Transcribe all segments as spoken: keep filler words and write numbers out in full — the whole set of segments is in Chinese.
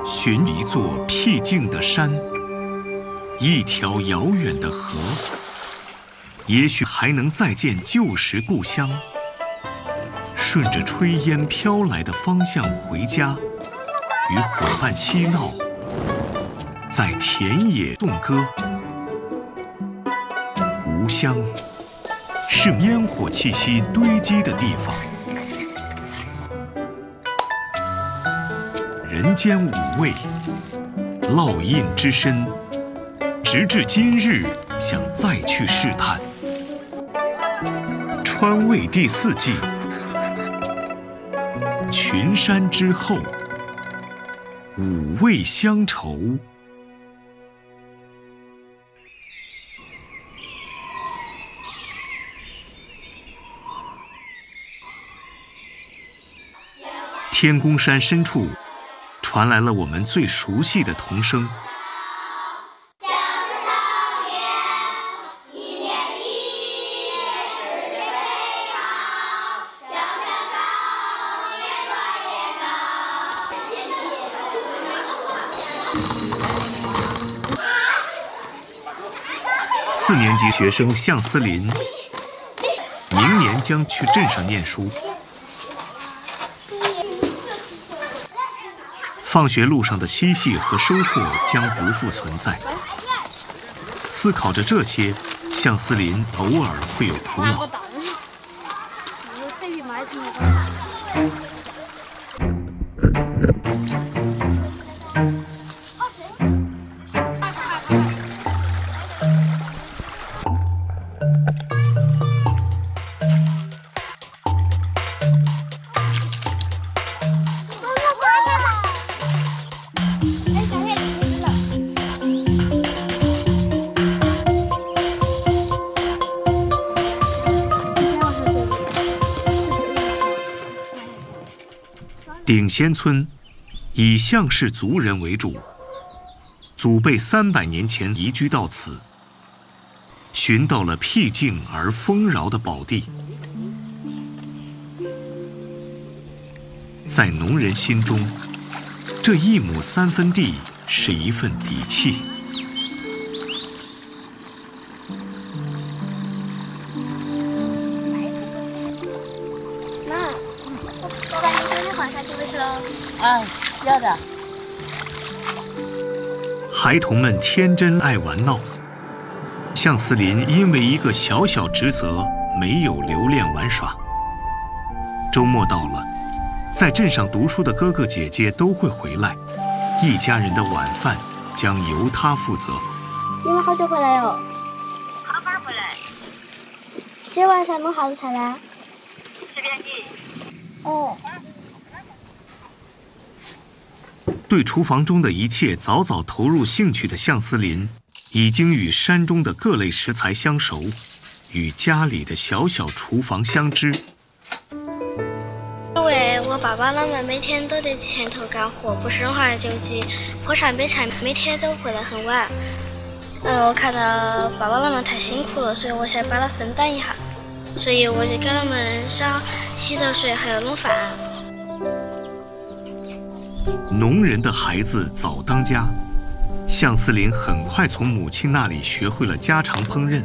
寻一座僻静的山，一条遥远的河，也许还能再见旧时故乡。顺着炊烟飘来的方向回家，与伙伴嬉闹，在田野种歌。吾乡是烟火气息堆积的地方。人间五味，烙印之深，直至今日想再去试探。川味第四季，群山之后，五味乡愁。天宫山深处，传来了我们最熟悉的童声。四年级学生向思林，明年将去镇上念书。放学路上的嬉戏和收获将不复存在。思考着这些，向思林偶尔会有苦恼。顶仙村以向氏族人为主，祖辈三百年前移居到此，寻到了僻静而丰饶的宝地。在农人心中，这一亩三分地是一份底气。 啊，要的。 孩童们天真爱玩闹，向思林因为一个小小职责没有留恋玩耍。周末到了，在镇上读书的哥哥姐姐都会回来，一家人的晚饭将由他负责。 你们好久回来哟？ 好晚回来。 今天晚上弄啥子菜呢？ 吃边鸡。 哦。 对厨房中的一切早早投入兴趣的向思林，已经与山中的各类食材相熟，与家里的小小厨房相知。 因为我爸爸他们每天都在前头干活，不生化救济，破产悲惨，每天都回来很晚。嗯，我看到爸爸他们太辛苦了，所以我想把它分担一下，所以我就给他们烧洗澡水，还有弄饭。 农人的孩子早当家，向思林很快从母亲那里学会了家常烹饪。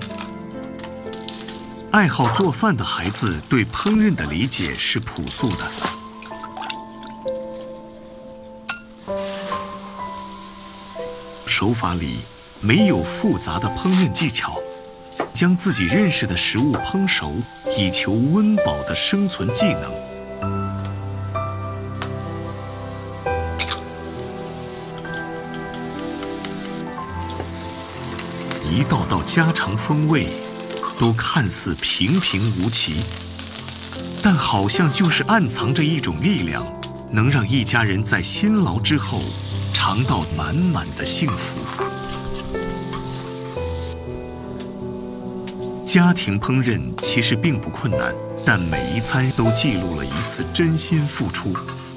爱好做饭的孩子对烹饪的理解是朴素的。手法里没有复杂的烹饪技巧，将自己认识的食物烹熟，以求温饱的生存技能。一道道家常风味，都看似平平无奇，但好像就是暗藏着一种力量，能让一家人在辛劳之后尝到满满的幸福。家庭烹饪其实并不困难，但每一餐都记录了一次真心付出。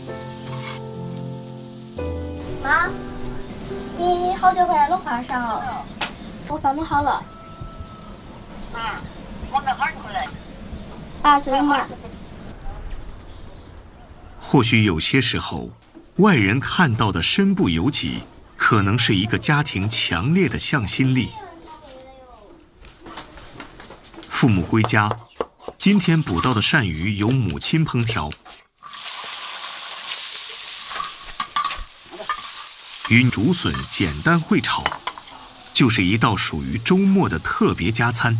妈，你好久回来弄花生哦。我饭弄好了。 嗯，我们会儿回来。 啊，这么慢。 或许有些时候， 外人看到的身不由己，可能是一个家庭强烈的向心力。父母归家，今天捕到的鳝鱼由母亲烹调，与竹笋简单烩炒，就是一道属于周末的特别加餐。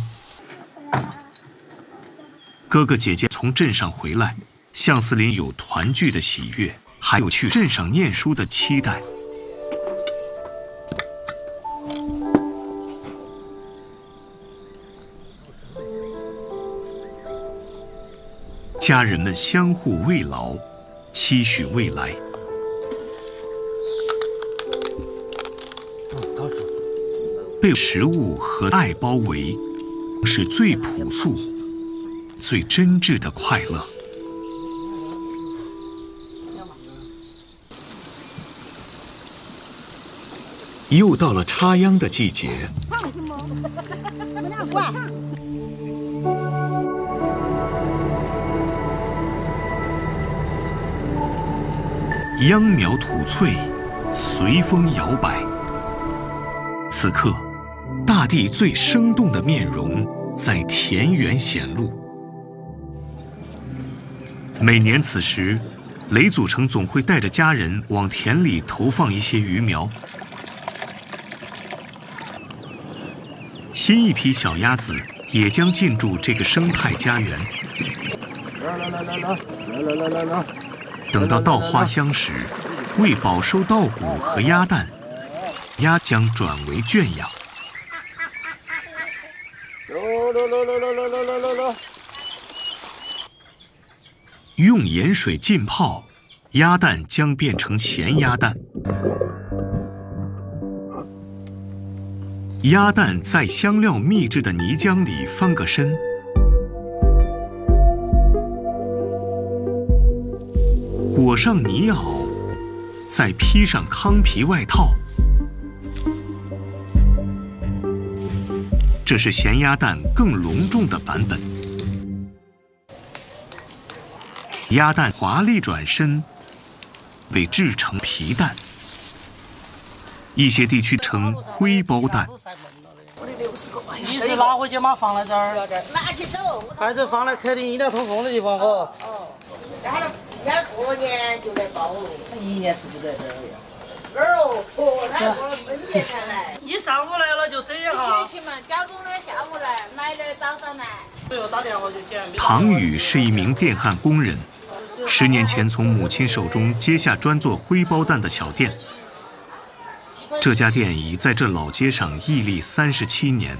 哥哥姐姐从镇上回来，向思林有团聚的喜悦，还有去镇上念书的期待。家人们相互慰劳，期许未来。被食物和爱包围，是最朴素、最真挚的快乐。又到了插秧的季节。秧苗吐翠，随风摇摆。此刻，大地最生动的面容在田园显露。每年此时，雷祖成总会带着家人往田里投放一些鱼苗。新一批小鸭子也将进驻这个生态家园。 来来来来来来来来来。 等到稻花香时，为饱收稻谷和鸭蛋，鸭将转为圈养。用盐水浸泡，鸭蛋将变成咸鸭蛋。鸭蛋在香料秘制的泥浆里翻个身。裹上泥袄，再披上糠皮外套，这是咸鸭蛋更隆重的版本。鸭蛋华丽转身，被制成皮蛋，一些地区称灰包蛋。 你是拿回去吗？放在这儿？ 拿去走。 还是放在客厅饮料通风的地方哦？ 哦，然后人家过年就在包了， 一年四季在这儿呀。 哪儿哦？哦，他过了春节才来。 你上午来了就等一下。 学习嘛，交工的下午来，买的早上来。 没有打电话就捡。 唐宇是一名电焊工人，十年前从母亲手中接下专做灰包蛋的小店。这家店已在这老街上屹立三十七年，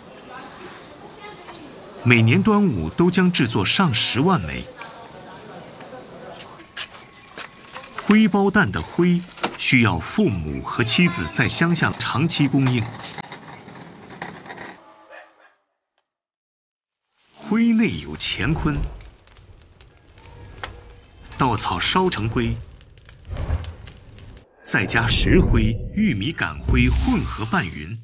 每年端午都将制作上十万枚。灰包蛋的灰需要父母和妻子在乡下长期供应。灰内有乾坤，稻草烧成灰，再加石灰、玉米杆灰混合拌匀，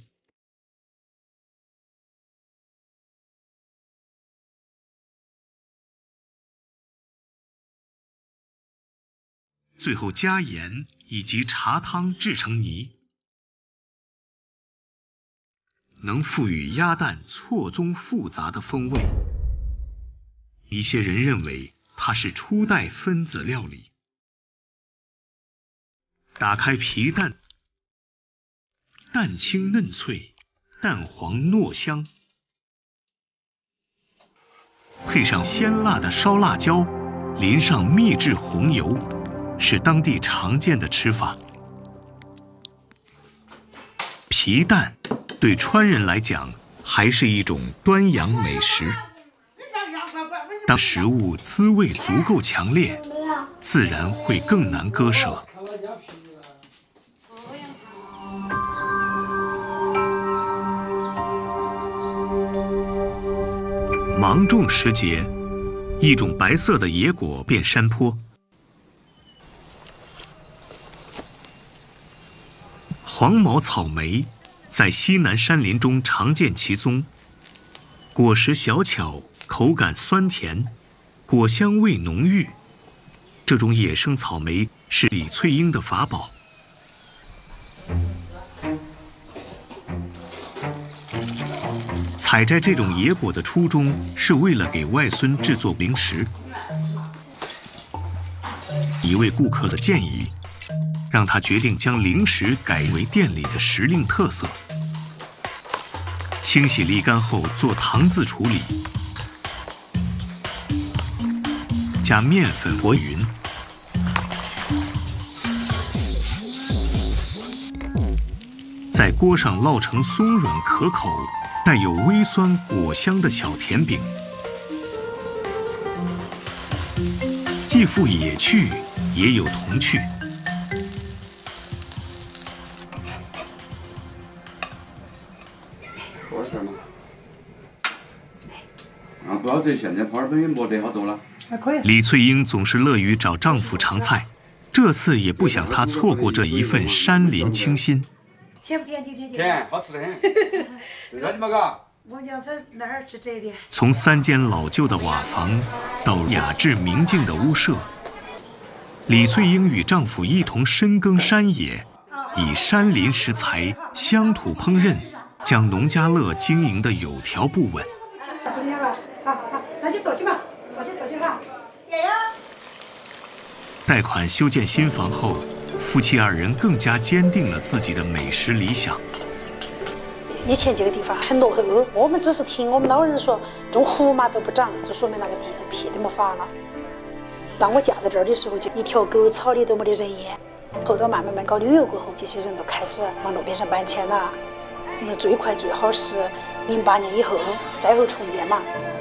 最后加盐以及茶汤制成泥，能赋予鸭蛋错综复杂的风味。一些人认为它是初代分子料理。打开皮蛋，蛋清嫩脆，蛋黄糯香，配上鲜辣的烧辣椒，淋上秘制红油，是当地常见的吃法。皮蛋对川人来讲还是一种端阳美食。当食物滋味足够强烈，自然会更难割舍。芒种时节，一种白色的野果遍山坡。黄毛草莓在西南山林中常见其踪，果实小巧，口感酸甜，果香味浓郁。这种野生草莓是李翠英的法宝。采摘这种野果的初衷是为了给外孙制作零食。一位顾客的建议，让他决定将零食改为店里的时令特色。清洗沥干后做糖渍处理，加面粉和匀，在锅上烙成松软可口、带有微酸果香的小甜饼，既富野趣，也有童趣。 说事嘛。啊，不要这现在泡儿粉也没得好多了。 还可以。 李翠英总是乐于找丈夫尝菜，这次也不想他错过这一份山林清新。 甜不甜？甜甜甜。 甜，好吃的很。对了，你们嘎。 我想在哪儿吃这点？ 从三间老旧的瓦房到雅致明净的屋舍，李翠英与丈夫一同深耕山野，以山林食材、乡土烹饪，将农家乐经营得有条不紊。 怎么样了？好好，那就走去吧，走去走去哈。爷爷。 贷款修建新房后，夫妻二人更加坚定了自己的美食理想。 以前这个地方很落后，我们只是听我们老人说种胡麻都不长，就说明那个地都屁都没法了。当我嫁到这儿的时候，就一条狗草里都没得人烟。后头慢慢慢搞旅游过后，这些人都开始往路边上搬迁了。那最快最好是零八年以后灾后重建嘛。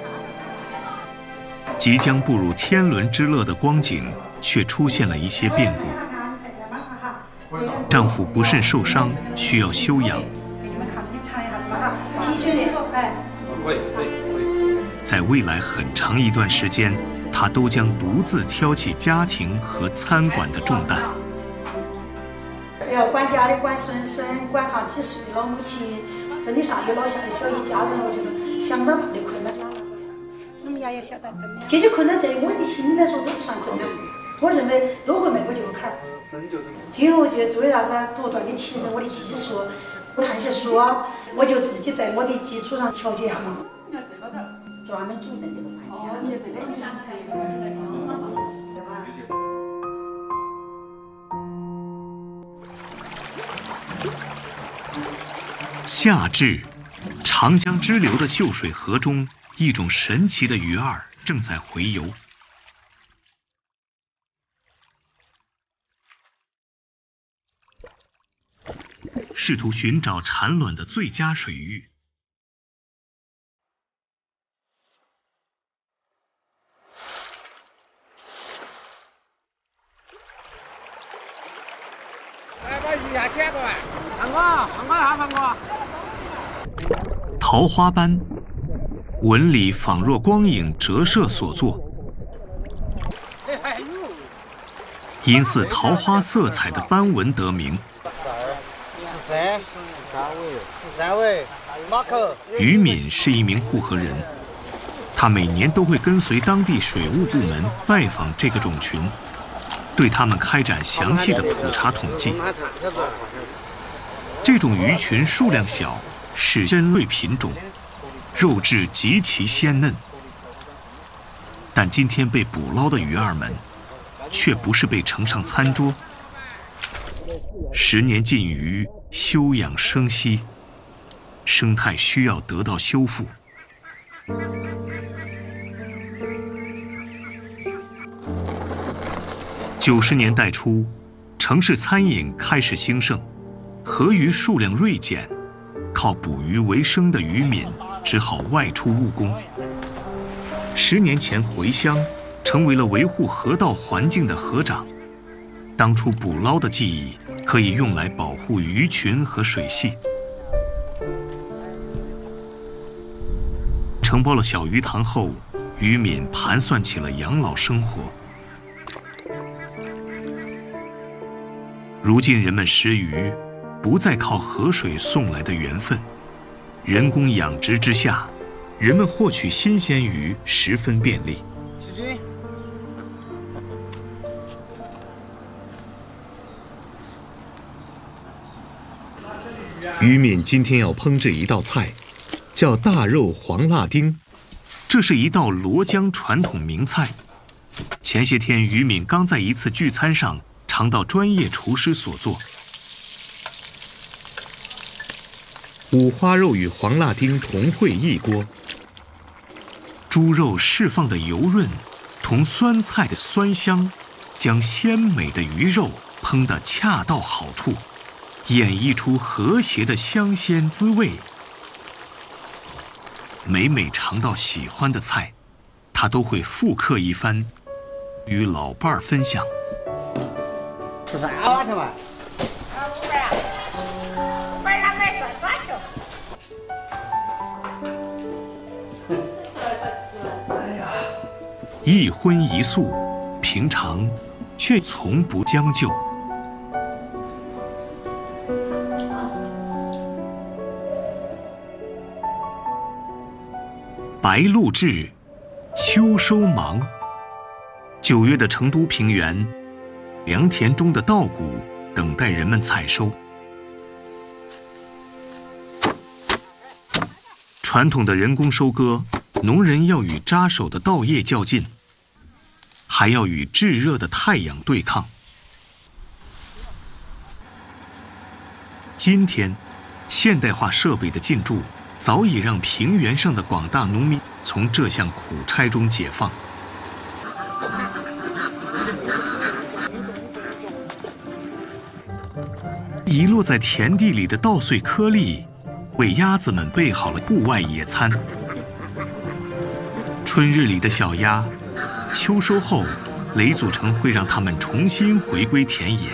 即将步入天伦之乐的光景，却出现了一些变故。丈夫不慎受伤，需要休养。在未来很长一段时间，她都将独自挑起家庭和餐馆的重担。 要管家的，管孙孙，管上几岁老母亲，真的上有老下有小，一家人，我觉得相当大的困难。我们家也晓得，这些困难在我的心里来说都不算困难，我认为都会迈过这个坎儿。今后就为啥子不断的提升我的技术，看些书啊，我就自己在我的基础上调节哈。专门煮的这个饭店，这个夏至，长江支流的秀水河中，一种神奇的鱼儿正在洄游。试图寻找产卵的最佳水域。 来，把鱼虾牵过来。放过，放过一下，放过。 桃花斑，纹理仿若光影折射所作，因似桃花色彩的斑纹得名。 十三，十三位，十三位，马口。 于敏是一名护河人，他每年都会跟随当地水务部门拜访这个种群，对他们开展详细的普查统计。这种鱼群数量小，是珍贵品种，肉质极其鲜嫩。但今天被捕捞的鱼儿们，却不是被盛上餐桌。十年禁渔，休养生息，生态需要得到修复。九十年代初，城市餐饮开始兴盛，河鱼数量锐减，靠捕鱼为生的渔民只好外出务工。十年前回乡，成为了维护河道环境的河长。当初捕捞的技艺可以用来保护鱼群和水系。承包了小鱼塘后，渔民盘算起了养老生活。如今人们食鱼，不再靠河水送来的缘分，人工养殖之下，人们获取新鲜鱼十分便利。 渔民今天要烹制一道菜，叫大肉黄辣丁。这是一道罗江传统名菜。前些天，渔民刚在一次聚餐上尝到专业厨师所做。五花肉与黄辣丁同烩一锅，猪肉释放的油润同酸菜的酸香，将鲜美的鱼肉烹得恰到好处，演绎出和谐的香鲜滋味。每每尝到喜欢的菜，他都会复刻一番，与老伴儿分享。 吃饭啊，去吧。 啊，五百啊，五百他买转发去。 哎呀， 一荤一素，平常却从不将就。白露至，秋收忙。九月的成都平原，良田中的稻谷等待人们采收。传统的人工收割，农人要与扎手的稻叶较劲，还要与炙热的太阳对抗。今天，现代化设备的进驻，早已让平原上的广大农民从这项苦差中解放。遗落在田地里的稻穗颗粒，为鸭子们备好了户外野餐。春日里的小鸭，秋收后，雷祖成会让它们重新回归田野。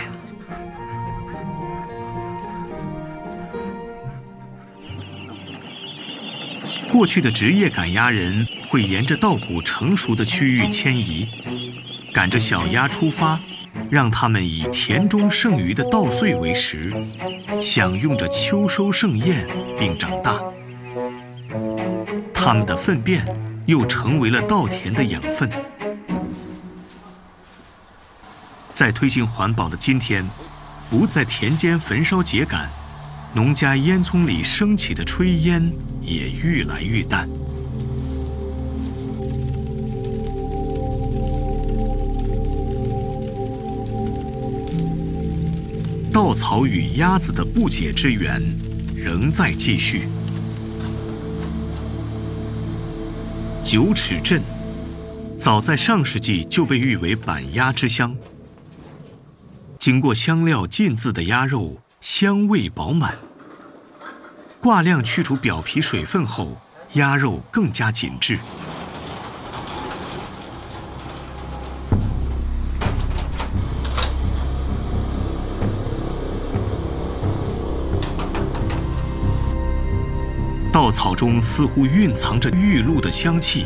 过去的职业赶鸭人会沿着稻谷成熟的区域迁移，赶着小鸭出发，让它们以田中剩余的稻穗为食，享用着秋收盛宴并长大。它们的粪便又成为了稻田的养分。在推行环保的今天，不在田间焚烧秸秆，农家烟囱里升起的炊烟也愈来愈淡。稻草与鸭子的不解之缘仍在继续。九齿镇早在上世纪就被誉为板鸭之乡。经过香料浸渍的鸭肉香味饱满，挂晾去除表皮水分后，鸭肉更加紧致。稻草中似乎蕴藏着玉露的香气，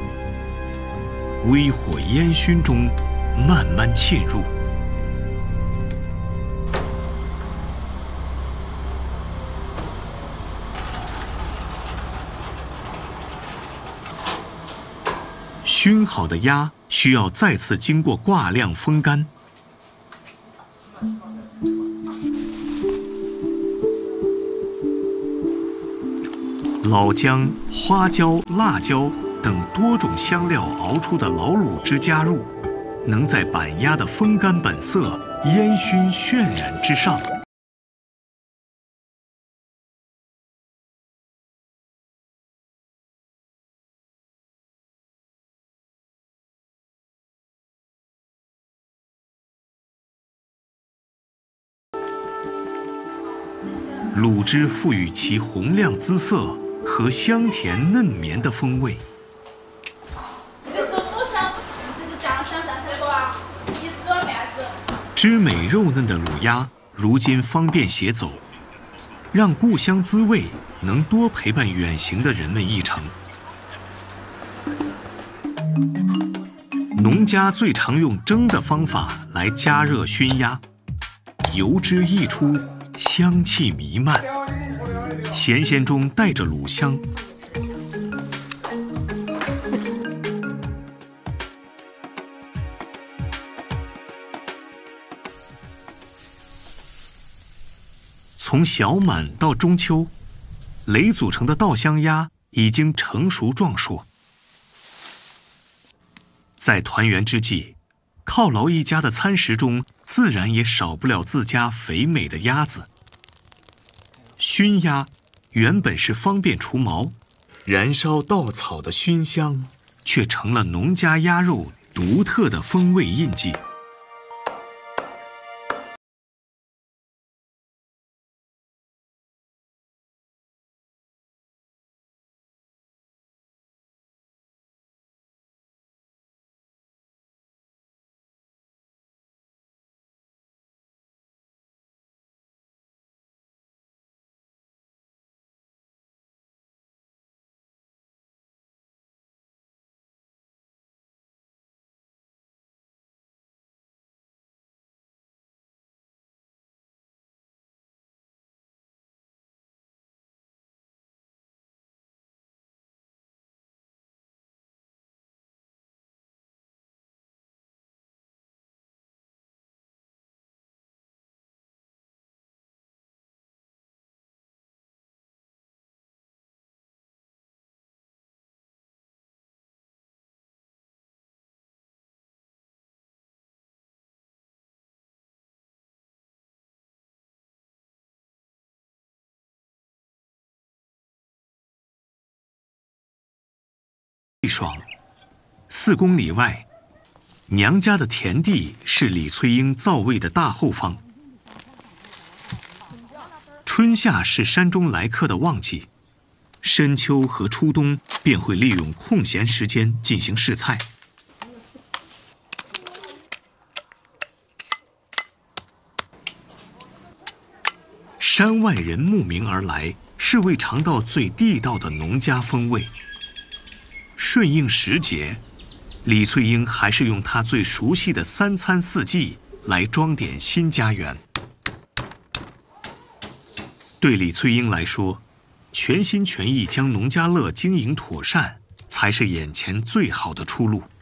微火烟熏中慢慢沁入。熏好的鸭需要再次经过挂晾风干。老姜、花椒、辣椒等多种香料熬出的老卤汁加入，能在板鸭的风干本色、烟熏渲染之上。卤汁赋予其红亮姿色和香甜嫩绵的风味。汁美肉嫩的卤鸭，如今方便携走，让故乡滋味能多陪伴远行的人们一程。农家最常用蒸的方法来加热熏鸭，油脂溢出，香气弥漫，咸咸中带着卤香。 从小满到中秋，雷组成的稻香鸭已经成熟壮硕。在团圆之际，犒劳一家的餐食中，自然也少不了自家肥美的鸭子。熏鸭原本是方便除毛，燃烧稻草的熏香，却成了农家鸭肉独特的风味印记。一爽，四公里外，娘家的田地是李翠英灶位的大后方。春夏是山中来客的旺季，深秋和初冬便会利用空闲时间进行试菜。山外人慕名而来，是为尝到最地道的农家风味。顺应时节，李翠英还是用她最熟悉的三餐四季来装点新家园。对李翠英来说，全心全意将农家乐经营妥善，才是眼前最好的出路。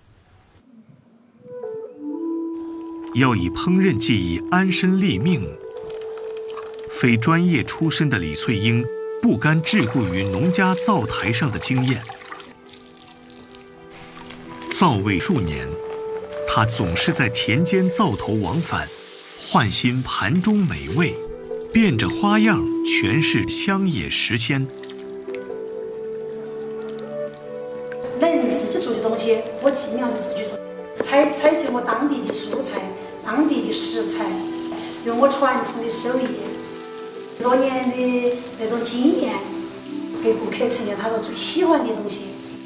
要以烹饪技艺安身立命，非专业出身的李翠英不甘桎梏于农家灶台上的经验。灶位数年，他总是在田间灶头往返，换新盘中美味，变着花样诠释乡野时鲜。 能自己做的东西，我尽量的自己做，采采集我当地的蔬菜、当地的食材，用我传统的手艺，多年的那种经验，给顾客呈现他们最喜欢的东西。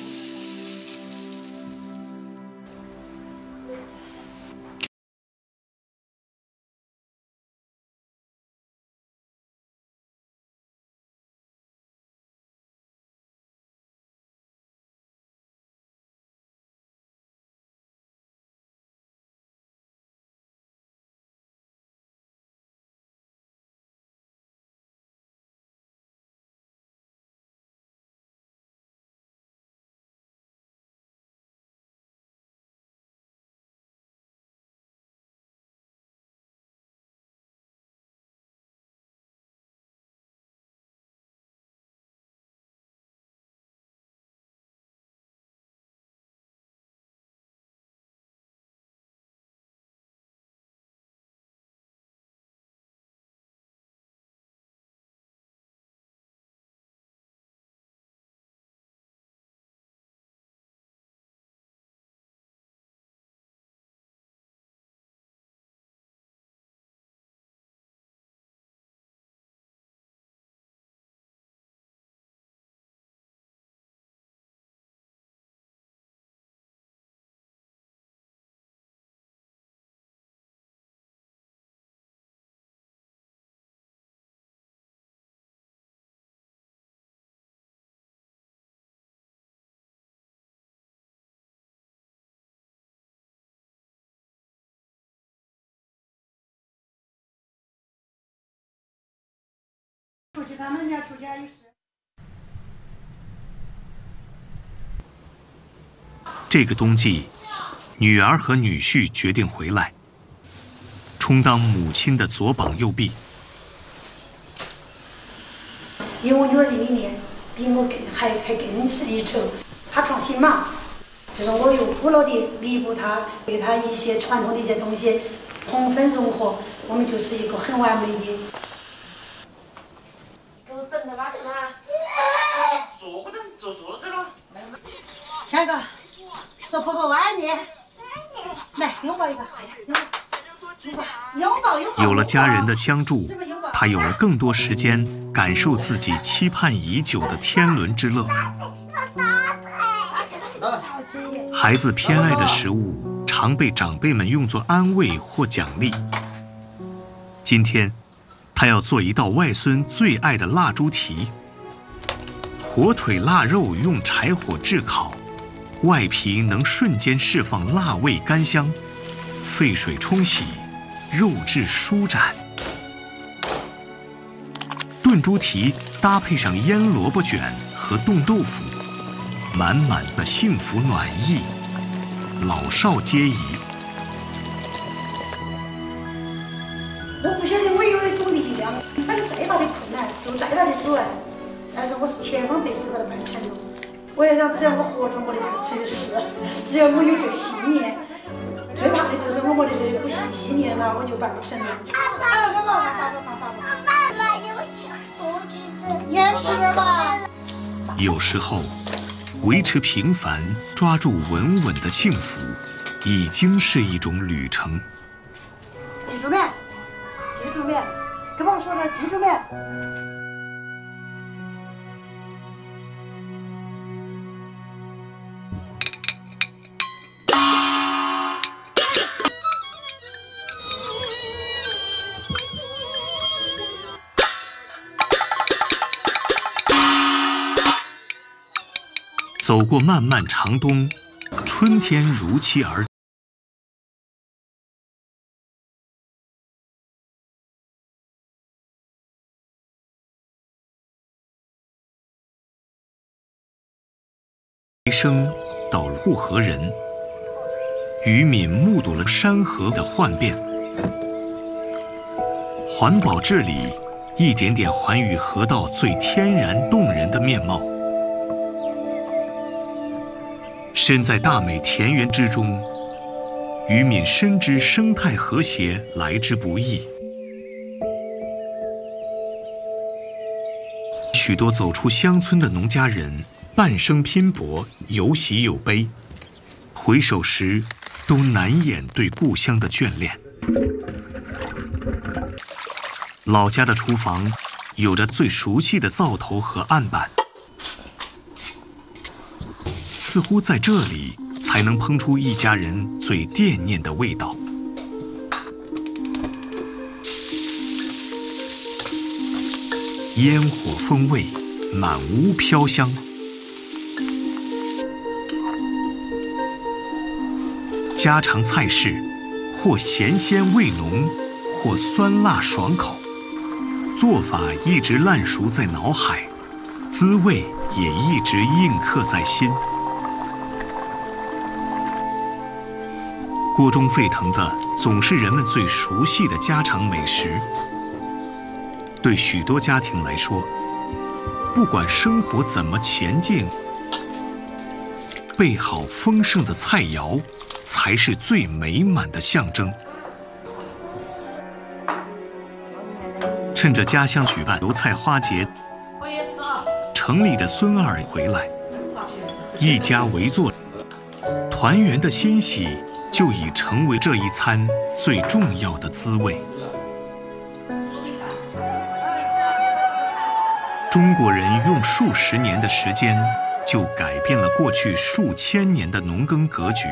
出去，他们家出去也是。 这个冬季，女儿和女婿决定回来，充当母亲的左膀右臂。 因为我女儿的理念比我更还还更是一筹，她创新嘛，就是我用古老的弥补她对她一些传统的一些东西充分融合，我们就是一个很完美的。 给我省着吧，是吗？坐不等，坐坐着了。 下一个，说婆婆我爱你，来拥抱一个，哎呀，拥抱。拥抱拥抱。 有了家人的相助，他有了更多时间感受自己期盼已久的天伦之乐。孩子偏爱的食物常被长辈们用作安慰或奖励。今天，他要做一道外孙最爱的腊猪蹄。火腿腊肉用柴火炙烤，外皮能瞬间释放辣味甘香，沸水冲洗，肉质舒展。炖猪蹄搭配上腌萝卜卷和冻豆腐，满满的幸福暖意，老少皆宜。 我不晓得我有一种力量，反正再大的困难，受再大的阻碍，但是我是千方百计把它办成了。我要想，只要我活着，我就办成事；只要我有这个信念，最怕的就是我没得这个不信信念了，我就办不成了。爸爸，爸爸，爸爸，爸爸，爸爸有盐吃点吧。 有时候，维持平凡，抓住稳稳的幸福，已经是一种旅程。 记住没？记住没？跟我说的，记住没？ 走过漫漫长冬，春天如期而至。生到护河人，渔民目睹了山河的幻变，环保治理一点点还予河道最天然动人的面貌。身在大美田园之中，渔民深知生态和谐来之不易。许多走出乡村的农家人，半生拼搏，有喜有悲，回首时都难掩对故乡的眷恋。老家的厨房有着最熟悉的灶头和案板，似乎在这里才能烹出一家人最惦念的味道。烟火风味，满屋飘香。家常菜式，或咸鲜味浓，或酸辣爽口，做法一直烂熟在脑海，滋味也一直印刻在心。锅中沸腾的总是人们最熟悉的家常美食。对许多家庭来说，不管生活怎么前进，备好丰盛的菜肴才是最美满的象征。趁着家乡举办油菜花节，城里的孙儿回来，一家围坐，团圆的欣喜就已成为这一餐最重要的滋味。中国人用数十年的时间，就改变了过去数千年的农耕格局。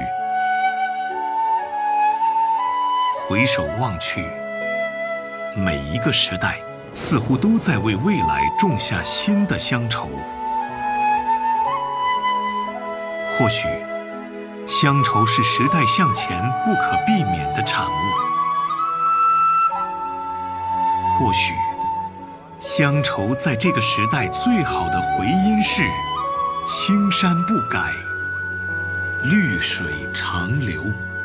回首望去，每一个时代似乎都在为未来种下新的乡愁。或许，乡愁是时代向前不可避免的产物。或许，乡愁在这个时代最好的回音是：青山不改，绿水长流。